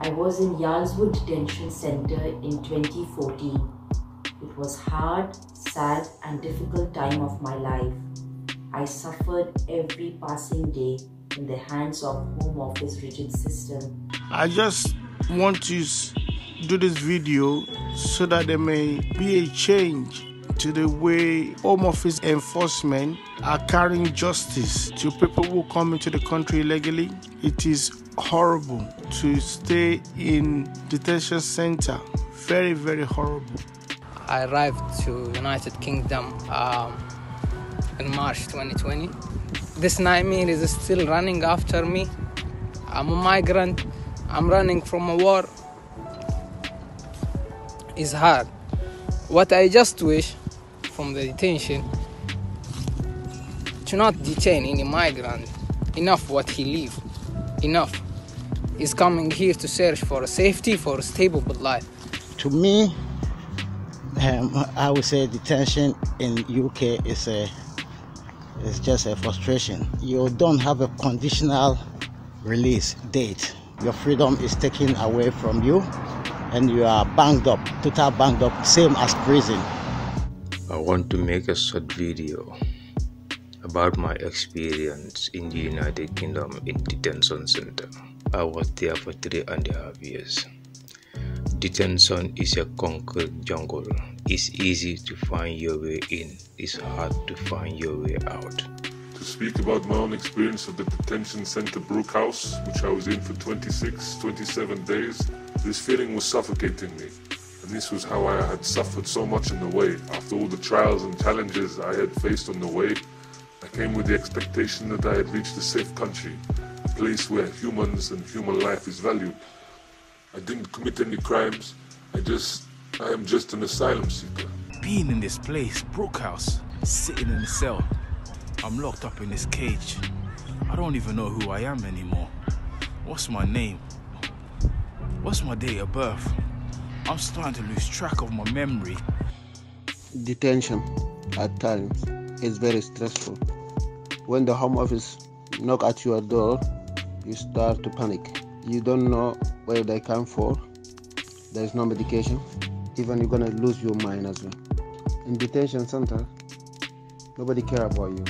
I was in Yarlswood Detention Center in 2014. It was hard, sad and difficult time of my life. I suffered every passing day in the hands of Home Office rigid system. I just want to do this video so that there may be a change to the way Home Office enforcement are carrying justice to people who come into the country illegally. It is horrible to stay in detention center. Very, very horrible. I arrived to United Kingdom in March 2020. This nightmare is still running after me. I'm a migrant. I'm running from a war. It's hard. What I just wish from the detention to not detain any migrant. Enough what he leave. Enough. He's coming here to search for a safety, for a stable life. To me, I would say detention in UK is just a frustration. You don't have a conditional release date. Your freedom is taken away from you and you are banged up, total banged up, same as prison. I want to make a short video about my experience in the United Kingdom in detention center. I was there for 3.5 years. Detention is a concrete jungle. It's easy to find your way in. It's hard to find your way out. To speak about my own experience of the detention center Brook House, which I was in for 27 days, this feeling was suffocating me. And this was how I had suffered so much in the way. After all the trials and challenges I had faced on the way, I came with the expectation that I had reached a safe country, a place where humans and human life is valued. I didn't commit any crimes. I am just an asylum seeker. Being in this place, Brook House, sitting in the cell, I'm locked up in this cage. I don't even know who I am anymore. What's my name? What's my date of birth? I'm starting to lose track of my memory. Detention at times is very stressful. When the Home Office knock at your door, you start to panic. You don't know where they come for. There's no medication. Even you're gonna lose your mind as well. In detention center, nobody care about you.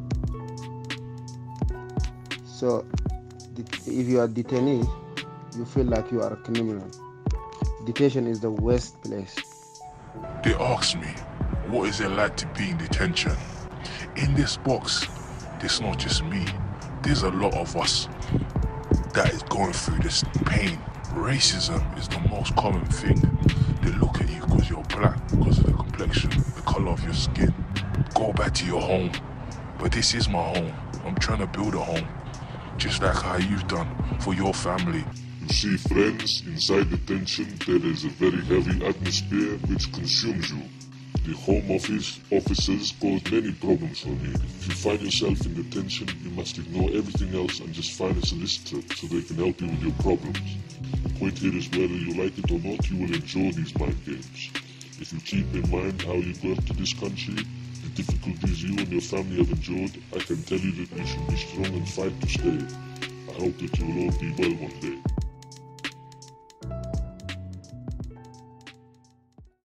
So if you are detainee, you feel like you are a criminal. Detention is the worst place. They asked me, what is it like to be in detention? In this box, there's not just me. There's a lot of us that is going through this pain. Racism is the most common thing. They look at you because you're black, because of the complexion, the color of your skin. Go back to your home. But this is my home. I'm trying to build a home, just like how you've done for your family. You see, friends, inside detention there is a very heavy atmosphere which consumes you. The Home Office officers cause many problems for me. If you find yourself in detention, you must ignore everything else and just find a solicitor so they can help you with your problems. The point here is whether you like it or not, you will enjoy these mind games. If you keep in mind how you got to this country, the difficulties you and your family have endured, I can tell you that you should be strong and fight to stay. I hope that you will all be well one day.